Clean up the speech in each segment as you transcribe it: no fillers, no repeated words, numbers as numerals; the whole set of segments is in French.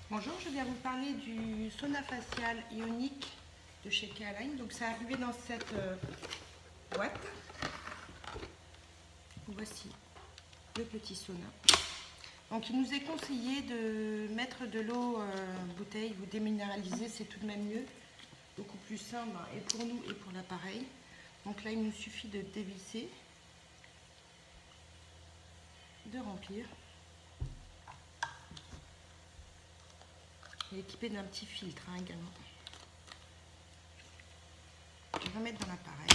Bonjour, je viens vous parler du sauna facial ionique de chez K-Line. Donc c'est arrivé dans cette boîte. Voici le petit sauna. Donc il nous est conseillé de mettre de l'eau bouteille, vous déminéraliser, c'est tout de même mieux, beaucoup plus simple et pour nous et pour l'appareil. Donc là il nous suffit de dévisser, de remplir. Il est équipé d'un petit filtre également. Je vais mettre dans l'appareil.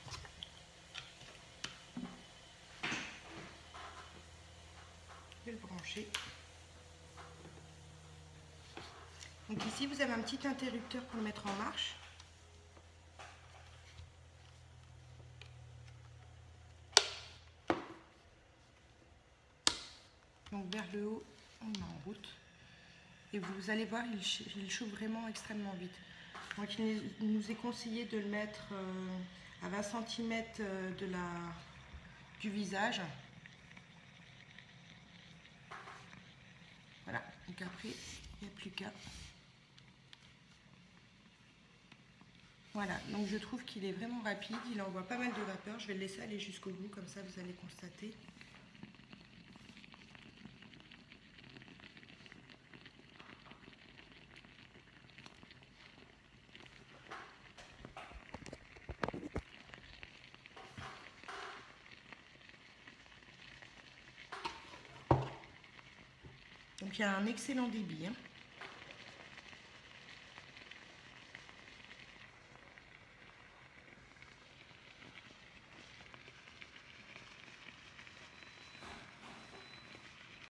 Je vais le brancher. Donc ici vous avez un petit interrupteur pour le mettre en marche. Donc vers le haut, on met en route. Et vous allez voir, il chauffe vraiment extrêmement vite. Donc il nous est conseillé de le mettre à 20 cm du visage. Voilà, donc après, il n'y a plus qu'à. Voilà, donc je trouve qu'il est vraiment rapide, il envoie pas mal de vapeur. Je vais le laisser aller jusqu'au bout, comme ça vous allez constater. Donc il y a un excellent débit.